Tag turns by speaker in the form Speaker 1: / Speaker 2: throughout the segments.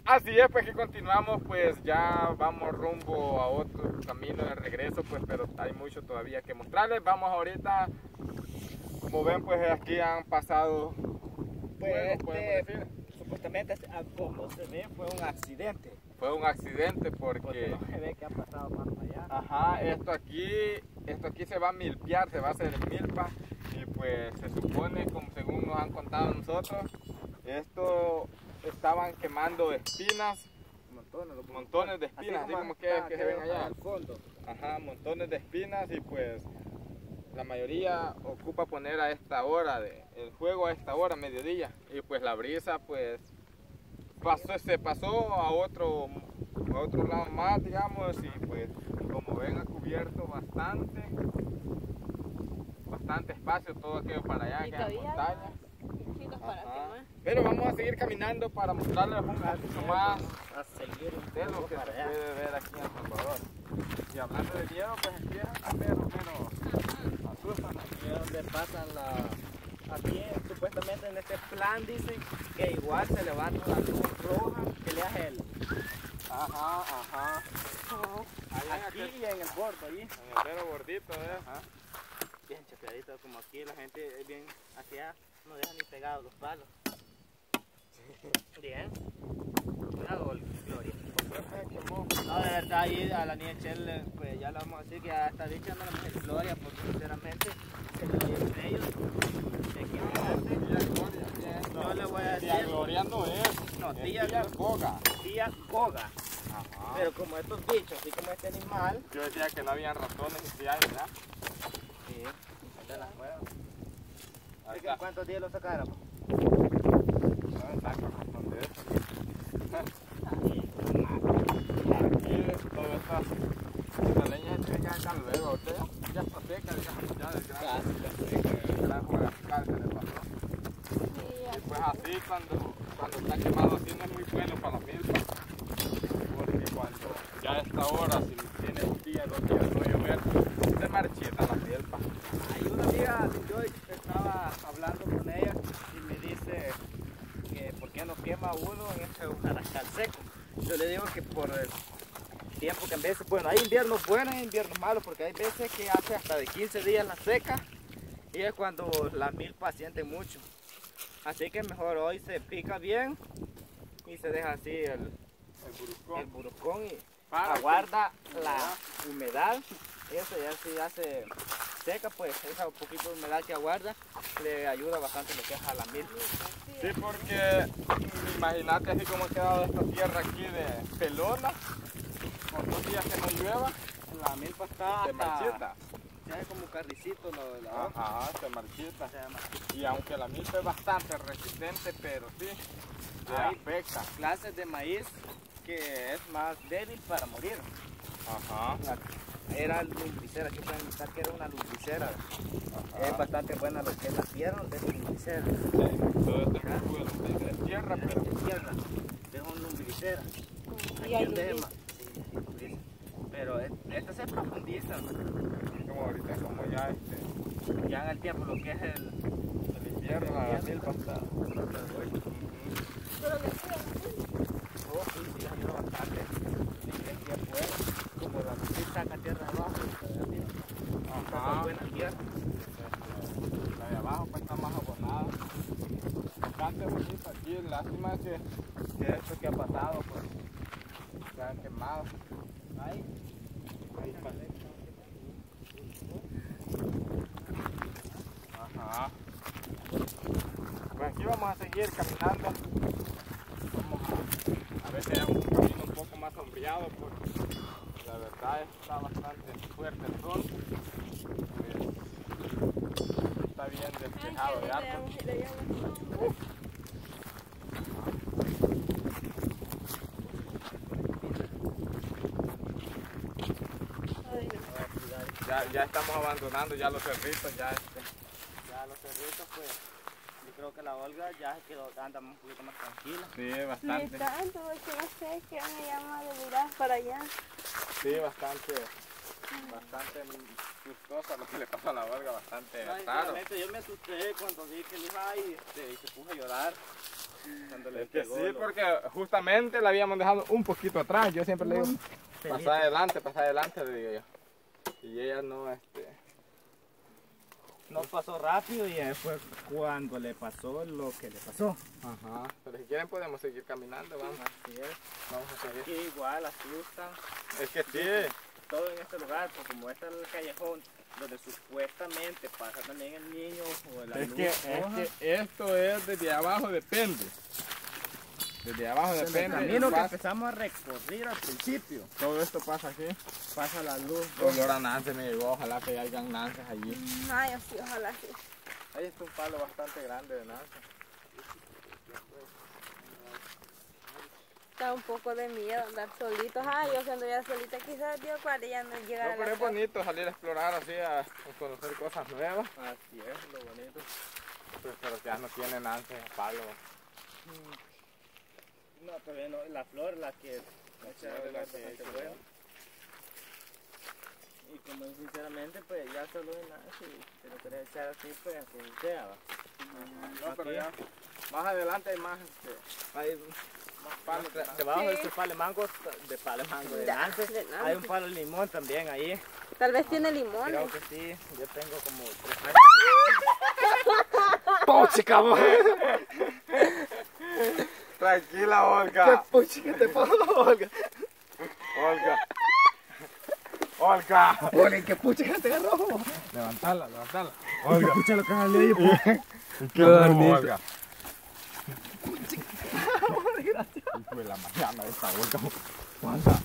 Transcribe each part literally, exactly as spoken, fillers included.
Speaker 1: Así es, pues que continuamos, pues ya vamos rumbo a otro camino de regreso, pues pero hay mucho todavía que mostrarles. Vamos ahorita, como ven, pues aquí han pasado,
Speaker 2: pues
Speaker 1: bueno, podemos
Speaker 2: este,
Speaker 1: decir,
Speaker 2: supuestamente, como se ve, fue un accidente.
Speaker 1: fue un accidente porque,
Speaker 2: Porque no se ve que ha pasado más para allá.
Speaker 1: ajá, esto aquí, esto aquí se va a milpear, se va a hacer el milpa y pues se supone, como según nos han contado nosotros, esto estaban quemando espinas.
Speaker 2: Montones,
Speaker 1: montones de espinas, así como, así como que, que se ven allá
Speaker 2: al fondo.
Speaker 1: Ajá, montones de espinas y pues la mayoría ocupa poner a esta hora de el juego a esta hora, mediodía, y pues la brisa pues pasó, se pasó a otro a otro lado más, digamos, y pues como ven ha cubierto bastante bastante espacio, todo aquello para allá, que hay montañas.
Speaker 3: Para quemar.
Speaker 1: Pero vamos a seguir caminando para mostrarles un poquito más
Speaker 2: a seguir
Speaker 1: de lo que se puede ver aquí en El Salvador. Y hablando de miedo, pues empiezan a ver menos asustan.
Speaker 2: Aquí es donde pasan la... Aquí supuestamente en este plan dicen que igual se levanta una luz roja que le hace el...
Speaker 1: Ajá, ajá.
Speaker 2: Allá aquí y en el bordo, allí.
Speaker 1: En el dedo gordito, ¿eh? Ajá.
Speaker 2: Bien chapeadito, como aquí la gente es bien hacia, no deja ni pegados los palos. Bien. Cuidado, Gloria. No, de verdad, ahí a la niña Chel, pues ya le vamos a decir que ya está dicha no la mujer Gloria, porque sinceramente se le dio entre ellos. No le voy a decir.
Speaker 1: Tía Gloria no es.
Speaker 2: No,
Speaker 1: es
Speaker 2: tía,
Speaker 1: tía Goga.
Speaker 2: Tía Goga.
Speaker 1: Ajá.
Speaker 2: Pero como estos bichos, así como este animal.
Speaker 1: Yo decía que no habían ratones y sí hay, ¿verdad?
Speaker 2: Sí, de las nuevas.
Speaker 1: Ahí está.
Speaker 2: ¿Cuántos días lo sacaron?
Speaker 1: No me saco razón de eso. Aquí toda esta, esta leña se tiene que sacar luego. Ahorita ya, ya está seca, digamos, ya del gran, gran juegascal que le pasó. Y pues así cuando, cuando está quemado así no es muy bueno para la milpa. Porque cuando ya a esta hora, si tiene un día, dos días no llover, se marchita la milpa.
Speaker 2: Hay una amiga, yo estaba hablando con ella y me dice que por qué no quema uno en este jarascal seco. Yo le digo que por el tiempo que en veces, bueno, hay inviernos buenos y inviernos malos, porque hay veces que hace hasta de quince días la seca y es cuando la milpa siente mucho. Así que mejor hoy se pica bien y se deja así el,
Speaker 1: El burucón.
Speaker 2: el burucón y
Speaker 1: Para
Speaker 2: aguarda
Speaker 1: que,
Speaker 2: la humedad. Eso ya si hace seca, pues esa poquito de humedad que aguarda le ayuda bastante lo que es a la milpa.
Speaker 1: Sí, porque imagínate así como ha quedado esta tierra aquí de pelona, con dos días que no llueva,
Speaker 2: La milpa está
Speaker 1: se
Speaker 2: hasta,
Speaker 1: marchita.
Speaker 2: se hace como carricito lo de la hoja.
Speaker 1: Ajá, se marchita.
Speaker 2: Se marchita.
Speaker 1: Y aunque la milpa es bastante resistente, pero sí, se
Speaker 2: Hay
Speaker 1: afecta.
Speaker 2: clases de maíz que es más débil para morir.
Speaker 1: Ajá.
Speaker 2: Era lumbricera, aquí pueden notar que era una lumbricera. Es bastante buena lo que es la tierra de lumbricera.
Speaker 1: Sí, todo este jugo de tierra, pero
Speaker 2: Es tierra, es un lumbricera.
Speaker 3: Y
Speaker 2: Aquí
Speaker 3: hay
Speaker 2: el de
Speaker 3: lombriz.
Speaker 2: sí, hay lombriz. Pero es- esta se profundiza,
Speaker 1: como ahorita, como ya este,
Speaker 2: ya en el tiempo lo que es el,
Speaker 1: el invierno, la milpa está.
Speaker 3: Pero le queda,
Speaker 2: oh, sí, sí, ayuda bastante. Sí, el tiempo es como la lumbriz saca tierra abajo, está
Speaker 1: Ajá.
Speaker 2: buena tierra.
Speaker 1: La de abajo pues está más abonada. Bastante bonita aquí, lástima que, que esto que ha pasado pues se han quemado.
Speaker 2: Ahí.
Speaker 1: Ahí está. Ajá. Pues aquí vamos a seguir caminando. Vamos a, a ver si hay un camino un poco más sombreado porque la verdad está bastante fuerte el sol. Pues, está bien despejado de árboles. Ya, ya estamos abandonando ya los cerritos, ya este.
Speaker 2: Ya los cerritos, pues, yo creo que la Olga ya se quedó, anda un poquito más tranquila.
Speaker 1: Sí,
Speaker 3: Ni
Speaker 1: bastante.
Speaker 3: tanto, porque no sé que me llama de mirar para allá.
Speaker 1: Sí, bastante, bastante gustosa lo que le pasó a la Olga, bastante
Speaker 2: Ay,
Speaker 1: raro.
Speaker 2: realmente yo me asusté cuando vi que le iba y, este, y se puso a llorar. Cuando le
Speaker 1: Es que
Speaker 2: pegó
Speaker 1: sí,
Speaker 2: lo-
Speaker 1: porque justamente la habíamos dejado un poquito atrás. Yo siempre le digo, pasa adelante, pasa adelante, le digo yo. Y ella no, este...
Speaker 2: No pasó rápido y ahí fue cuando le pasó lo que le pasó.
Speaker 1: Ajá. Pero si quieren podemos seguir caminando, vamos.
Speaker 2: Así es.
Speaker 1: Vamos a seguir.
Speaker 2: Aquí igual asustan.
Speaker 1: Es que sí.
Speaker 2: Todo en este lugar, pues como este es el callejón donde supuestamente pasa también el niño o la
Speaker 1: Es
Speaker 2: luz
Speaker 1: que, es
Speaker 2: roja.
Speaker 1: que esto es desde abajo depende. Desde abajo
Speaker 2: El
Speaker 1: depende.
Speaker 2: camino que
Speaker 1: pasa-
Speaker 2: empezamos a recorrer al principio,
Speaker 1: todo esto pasa aquí.
Speaker 2: pasa la luz.
Speaker 1: Olor a nance me llegó, ojalá que hayan nances allí.
Speaker 3: Ay, sí, ojalá sí.
Speaker 1: Ahí está un palo bastante grande de nance.
Speaker 3: Da un poco de miedo andar solitos. Ay, yo que anduviera solita quizás Dios para ya no llegar
Speaker 1: No,
Speaker 3: a la
Speaker 1: pero es
Speaker 3: casa.
Speaker 1: bonito salir a explorar así, a, a conocer cosas nuevas.
Speaker 2: Así es, lo bonito.
Speaker 1: Pues, pero ya no tiene nances a palo.
Speaker 2: No, todavía no, la flor la que la
Speaker 1: flor es la que
Speaker 2: bastante
Speaker 1: hecho,
Speaker 2: buena. Y como sinceramente pues ya solo de nada, si te lo querés echar así pues así sea. ¿va?
Speaker 1: No, pero
Speaker 2: Aquí.
Speaker 1: ya más adelante hay más, este,
Speaker 2: Hay
Speaker 1: más palos. de
Speaker 2: debajo de
Speaker 3: Sí.
Speaker 2: este palo de mango, de palo de mango de
Speaker 3: Ya,
Speaker 2: nance,
Speaker 3: de nance.
Speaker 2: hay un palo de limón también ahí.
Speaker 3: Tal vez tiene limones.
Speaker 2: Creo que sí, yo tengo como tres años. ¡Poche, cabrón!
Speaker 1: Tranquila, Olga.
Speaker 2: puchi que te pasó, Olga?
Speaker 1: Olga. Olga.
Speaker 2: Olga, ¿qué pucha que te agarró?
Speaker 1: Levantala, levantala. Olga.
Speaker 2: Escucha lo que salió ahí, pues.
Speaker 1: Qué bonito. Olga. Hijo de la mañana esta Olga. Olga.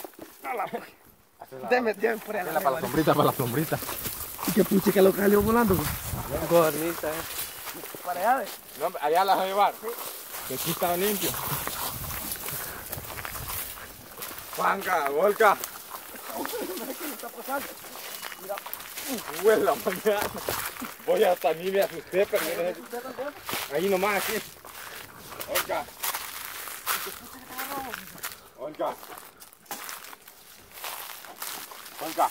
Speaker 2: Deme, deme por ahí.
Speaker 1: Para la sombrita, para la sombrita.
Speaker 2: ¿Qué pucha que lo que salió volando?
Speaker 1: Gornita, eh.
Speaker 2: Para allá, ve.
Speaker 1: No, allá las voy a llevar. Que aquí está limpio. Juanca, Olga.
Speaker 2: ¿Qué está pasando?
Speaker 1: Uy, la mañana. Voy hasta a mí me asusté, pero no sé. Ahí nomás, aquí. Olga. Olga. Olga.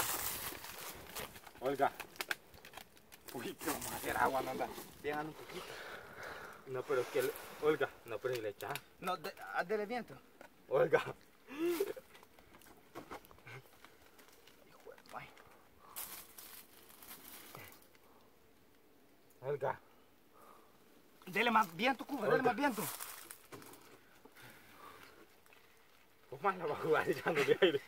Speaker 1: Olga. Uy, que vamos a hacer agua, no anda.
Speaker 2: Llegan un poquito.
Speaker 1: No, pero es que, el- Olga, no, pero le echas.
Speaker 2: No, de, ah, dele viento.
Speaker 1: Olga.
Speaker 2: Hijo de madre.
Speaker 1: Olga.
Speaker 2: Dele más viento, Cuba, dele
Speaker 1: Olga.
Speaker 2: más viento.
Speaker 1: ¿Cómo más la va a jugar echándole aire?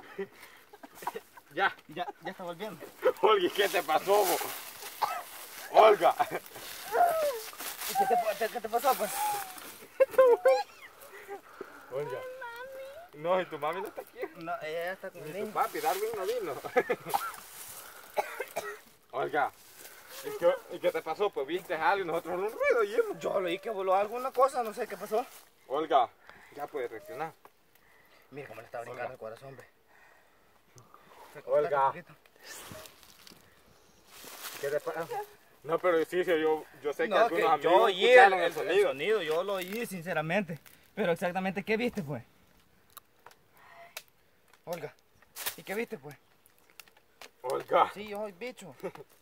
Speaker 1: Ya.
Speaker 2: Ya, ya está volviendo.
Speaker 1: Olga, ¿qué te pasó, bo? Olga.
Speaker 2: ¿Y qué te, te- qué te pasó, pues?
Speaker 1: Olga. No, y tu mami no está aquí.
Speaker 2: No, ella ya está con el
Speaker 1: Ni tu
Speaker 2: niño.
Speaker 1: papi, Darwin no vino. Olga. ¿Y qué, ¿Y qué te pasó? Pues viste algo y nosotros en un ruido y
Speaker 2: Yo leí que voló alguna cosa, no sé qué pasó.
Speaker 1: Olga, ya puedes reaccionar.
Speaker 2: Mira cómo le está brincando
Speaker 1: Olga.
Speaker 2: el corazón, ve.
Speaker 1: Olga.
Speaker 2: Un poquito.
Speaker 1: ¿Qué te pasa? No, pero sí, sí, yo, yo sé que
Speaker 2: No,
Speaker 1: algunos
Speaker 2: que
Speaker 1: amigos
Speaker 2: yo oí el,
Speaker 1: escucharon
Speaker 2: el-
Speaker 1: el sonido.
Speaker 2: el sonido, yo lo oí sinceramente. Pero exactamente, ¿qué viste, pues? Olga, ¿y qué viste, pues?
Speaker 1: Olga.
Speaker 2: Sí, yo soy bicho.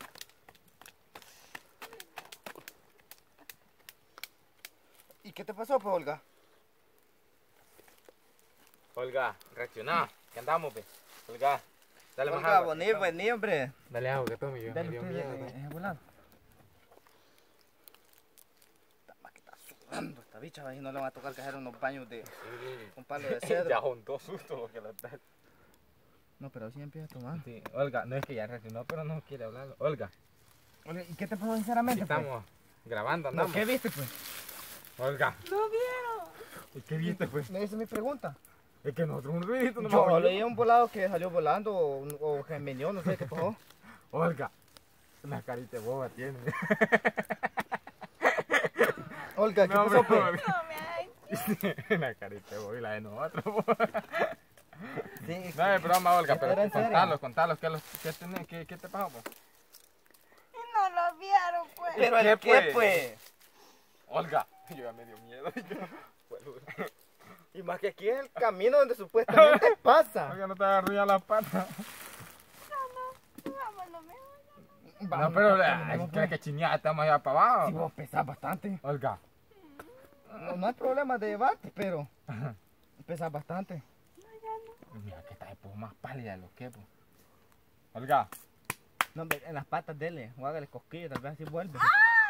Speaker 2: ¿Y qué te pasó, pues, Olga?
Speaker 1: Olga, reacciona. ¿Qué andamos, pe? Olga, dale más
Speaker 2: Olga,
Speaker 1: agua.
Speaker 2: bonito, vení, hombre.
Speaker 1: Dale agua, que tome yo. Me
Speaker 2: Dale
Speaker 1: dio
Speaker 2: usted,
Speaker 1: miedo.
Speaker 2: eh,
Speaker 1: ¿no?
Speaker 2: eh, volado. Está más que está sudando esta bicha, ahí no le va a tocar caer unos baños de un palo de cedro.
Speaker 1: Ya son dos sustos lo que le da.
Speaker 2: No, pero sí empieza a tomar.
Speaker 1: Sí, Olga, no es que ya reaccionó, pero no quiere hablar. Olga,
Speaker 2: Olga, ¿y qué te pasó sinceramente, pues?
Speaker 1: estamos grabando,
Speaker 2: No,
Speaker 1: andamos.
Speaker 2: ¿qué viste, pues?
Speaker 1: Olga,
Speaker 3: ¿No vieron?
Speaker 1: ¿y qué viste, pues?
Speaker 2: Me dice mi pregunta.
Speaker 1: Es que nosotros un ruidito no
Speaker 2: Yo leí un volado que salió volando o, o gemenió, no sé qué pasó.
Speaker 1: Olga, una carita boba tiene.
Speaker 2: Olga, ¿qué
Speaker 1: No,
Speaker 2: pasó,
Speaker 1: pero-
Speaker 2: pues?
Speaker 3: No me hay.
Speaker 1: Una carita boba y la de nosotros.
Speaker 2: Sí,
Speaker 1: No, es broma, Olga,
Speaker 2: Esto
Speaker 1: pero
Speaker 2: era en serio.
Speaker 1: contalos, contalos, ¿qué, los- qué, tenés- qué, qué te pasó, pues?
Speaker 3: Y no lo vieron, pues.
Speaker 2: ¿Pero
Speaker 1: ¿Qué,
Speaker 2: el qué,
Speaker 1: pues?
Speaker 2: pues?
Speaker 1: Olga, yo ya me dio miedo.
Speaker 2: Y más que aquí es el camino donde supuestamente pasa.
Speaker 1: Olga, no te agarró ya la pata.
Speaker 3: Vámonos mejor.
Speaker 1: No, pero ay, ¿crees que chineada estamos allá para
Speaker 2: Si
Speaker 1: abajo?
Speaker 2: vos pesás bastante.
Speaker 1: Olga,
Speaker 2: No, no hay problema de llevarte, pero pesas bastante.
Speaker 1: Mira que está pues, más pálida de lo que pues. Olga.
Speaker 2: No, en las patas dele, o hágale cosquillas, tal vez así vuelve.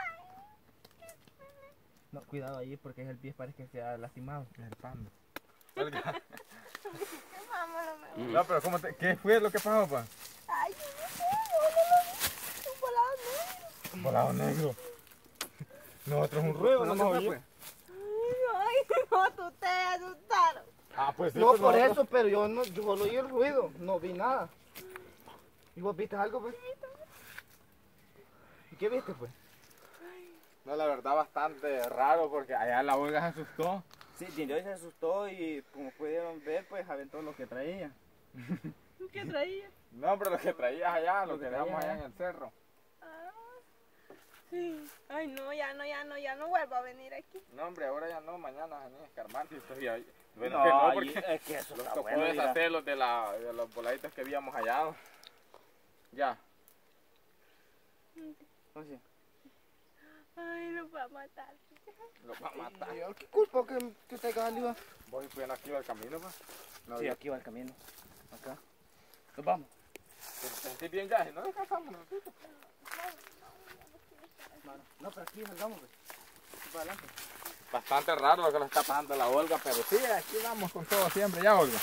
Speaker 2: No, cuidado ahí porque el pie parece que se ha lastimado.
Speaker 1: El pando. Olga.
Speaker 3: Vámonos,
Speaker 1: No, pero ¿cómo te, ¿qué fue lo que pasó, pa?
Speaker 3: ay, yo no sé, yo no lo vi. Un volado negro.
Speaker 1: Un volado negro. Nosotros un ruido, no nos oímos.
Speaker 3: Ay, no, tú te asustaron.
Speaker 1: Ah, pues sí,
Speaker 2: No,
Speaker 1: pues
Speaker 2: por
Speaker 1: nosotros-
Speaker 2: eso, pero yo no, yo solo oí el ruido, no vi nada. ¿Y vos viste algo, pues? ¿Y qué viste, pues?
Speaker 1: No, la verdad bastante raro porque allá la Olga se asustó.
Speaker 2: Sí, Dindoy se asustó y como pudieron ver, pues aventó lo que traía.
Speaker 3: ¿Qué traía?
Speaker 1: No, pero lo que traías allá, lo,
Speaker 2: Lo
Speaker 1: que
Speaker 2: que
Speaker 1: dejamos
Speaker 2: traía
Speaker 1: allá
Speaker 2: allá.
Speaker 1: en el cerro.
Speaker 3: Ah, sí. Ay, no, ya no, ya no, ya no vuelvo a venir aquí.
Speaker 1: No, hombre, ahora ya no, mañana venís a escarbar y estoy ahí. Bueno,
Speaker 2: No,
Speaker 1: que no,
Speaker 2: ahí-
Speaker 1: porque
Speaker 2: es que eso
Speaker 1: los
Speaker 2: está
Speaker 1: tocó
Speaker 2: bueno, mira.
Speaker 1: deshacer los de, la, de los voladitos que habíamos hallado. Ya.
Speaker 2: Oye,
Speaker 3: Ay, nos va a matar.
Speaker 1: Los va a matar.
Speaker 2: ¿y yo qué culpa que, que usted iba?
Speaker 1: Vos fueron aquí al camino, pa. No,
Speaker 2: Sí,
Speaker 1: yo-
Speaker 2: aquí va el camino. Acá. Nos vamos.
Speaker 1: ¿Te sentís bien ya? ¿No descansamos? ¿No?
Speaker 2: No, pero aquí salgamos, pues. Para adelante.
Speaker 1: Bastante raro lo que nos está pasando la Olga, pero sí, aquí vamos con todo siempre, ya, Olga.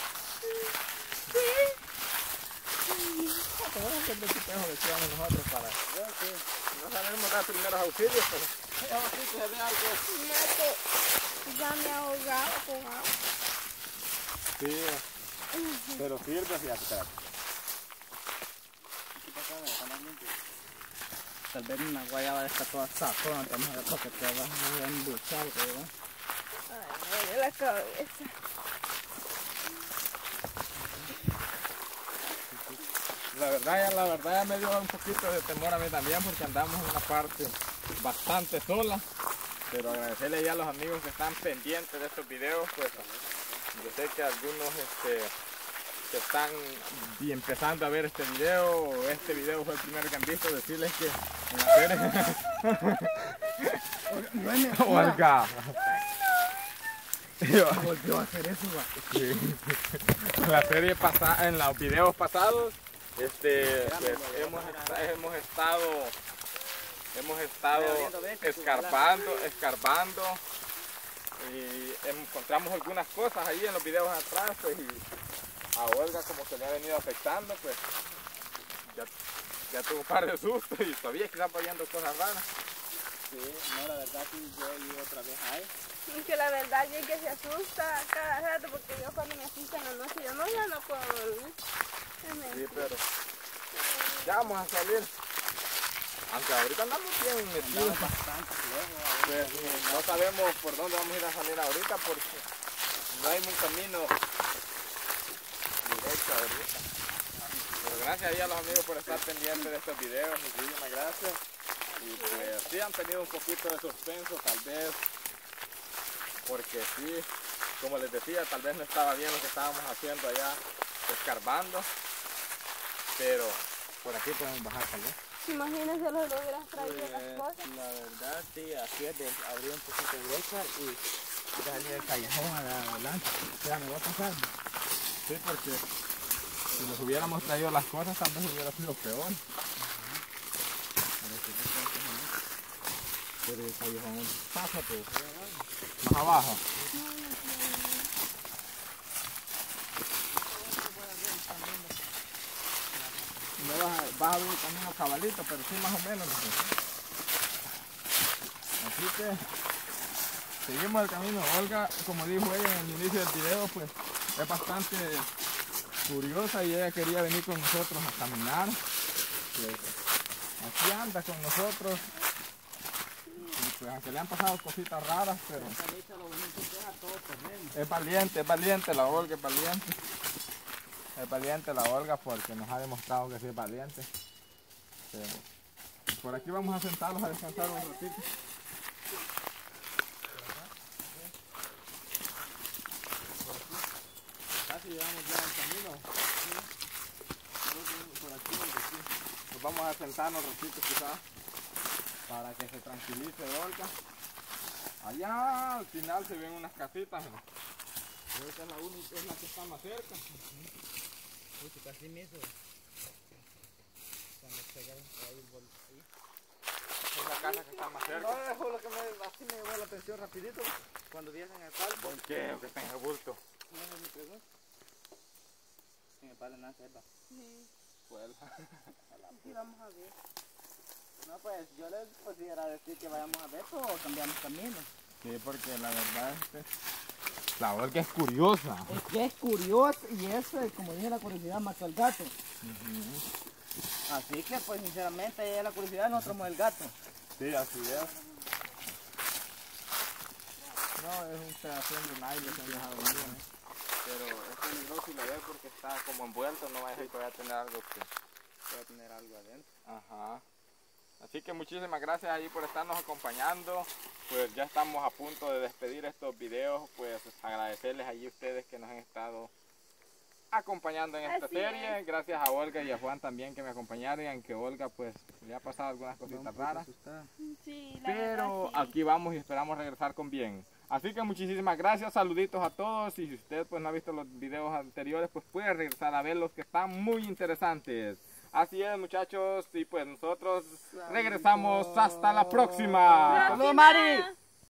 Speaker 2: Siempre te dejo que quedamos nosotros para...
Speaker 1: No sabemos dar primeros auxilios, pero... Ay, sí, que se ve algo.
Speaker 3: Mato, ya me ahogaba con agua.
Speaker 1: Sí, pero sirve, fíjate, espérate.
Speaker 2: Tal vez una guayaba de esta toda sazona, estamos a ver porque te vas a embuchar, ¿verdad?
Speaker 3: Ay, me duele la cabeza.
Speaker 1: La verdad, ya, la verdad ya me dio un poquito de temor a mí también porque andamos en una parte bastante sola. Pero agradecerle ya a los amigos que están pendientes de estos videos, pues yo sé que algunos este, que están y empezando a ver este video, o este video fue el primero que han visto, decirles que en la serie... Olga.
Speaker 2: Volvió a hacer eso, va.
Speaker 1: Sí. En la serie pasada, en los videos pasados, este, pues, hemos, esta- hemos estado, hemos estado escarbando, escarbando y encontramos algunas cosas ahí en los videos atrás, pues, y a Olga como se le ha venido afectando, pues ya, ya tuvo un par de sustos y todavía que está viendo cosas raras.
Speaker 2: Sí, no, la verdad sí, yo iba otra vez ahí.
Speaker 3: Es que la verdad es que se asusta cada rato porque yo cuando me asusta en la noche yo no, ya no puedo dormir. Es
Speaker 1: Sí,
Speaker 3: mentira.
Speaker 1: pero ya vamos a salir. Aunque ahorita andamos bien metidos.
Speaker 2: Bastante luego,
Speaker 1: Pues, no sabemos por dónde vamos a ir a salir ahorita porque no hay un camino directo ahorita. Pero gracias ahí a los amigos por estar pendientes de estos videos, muchísimas gracias. Y pues sí han tenido un poquito de suspenso tal vez, porque sí, como les decía, tal vez no estaba bien lo que estábamos haciendo allá, escarbando, pero por aquí podemos bajar también.
Speaker 3: Imagínense los lo hubieras traído las cosas.
Speaker 2: la verdad sí, así es de abrir un poquito de brecha y darle el callejón adelante. Ya me va a pasar.
Speaker 1: Sí, porque si nos hubiéramos traído las cosas tal vez hubiera sido peor.
Speaker 2: Pero el callejón pasa, pues.
Speaker 1: Más abajo. No vas a, vas a abrir el camino cabalito, pero sí más o menos. Así que seguimos el camino. Olga, como dijo ella en el inicio del video, pues es bastante curiosa y ella quería venir con nosotros a caminar. Pues, aquí anda con nosotros. Y pues aunque le han pasado cositas raras, pero es valiente, es valiente la Olga, es valiente. Es valiente la Olga porque nos ha demostrado que sí es valiente. Pero por aquí vamos a sentarlos a descansar un ratito. Casi llegamos ya al camino. Por aquí, por aquí. Nos vamos a sentarnos un ratito quizás para que se tranquilice Olga. Allá al final se ven unas casitas, ¿no? Creo que es la única, es la que está más cerca.
Speaker 2: Uy, casi me hizo. Cuando pegaron por ahí el bol ahí.
Speaker 1: Es la casa que está más cerca.
Speaker 2: No, eso es lo que me, así me llamó la atención rapidito. Cuando viesen el palo.
Speaker 1: ¿Por qué? ¿O que está en el bulto?
Speaker 2: No es mi pregunta. En el palo nada selva.
Speaker 3: Sí.
Speaker 1: Pues.
Speaker 3: Sí, vamos a ver.
Speaker 2: No, pues yo les pudiera decir que vayamos a ver o cambiamos camino.
Speaker 1: Sí, porque la verdad es que la Olga es curiosa.
Speaker 2: Es que es curioso y es, eh, como dije, la curiosidad mató al gato.
Speaker 1: Uh-huh.
Speaker 2: Así que, pues, sinceramente, ella es la curiosidad, nosotros somos el gato.
Speaker 1: Sí, así es. No, es un pedacito de naile que han dejado bien. Pero es peligroso y la ve porque está como envuelto, no va a decir que vaya a tener algo que
Speaker 2: Voy a tener algo adentro.
Speaker 1: Ajá. Así que muchísimas gracias ahí por estarnos acompañando. Pues ya estamos a punto de despedir estos videos. Pues agradecerles ahí a ustedes que nos han estado acompañando en esta
Speaker 3: Así
Speaker 1: serie.
Speaker 3: es.
Speaker 1: Gracias a Olga y a Juan también que me acompañaron. Y aunque Olga pues le ha pasado algunas cositas raras.
Speaker 3: Sí, la
Speaker 1: Pero
Speaker 3: verdad, sí.
Speaker 1: aquí vamos y esperamos regresar con bien. Así que muchísimas gracias, saluditos a todos. Y si usted pues no ha visto los videos anteriores, pues puede regresar a verlos que están muy interesantes. Así es, muchachos, y pues nosotros regresamos hasta la próxima.
Speaker 3: ¡Próxima!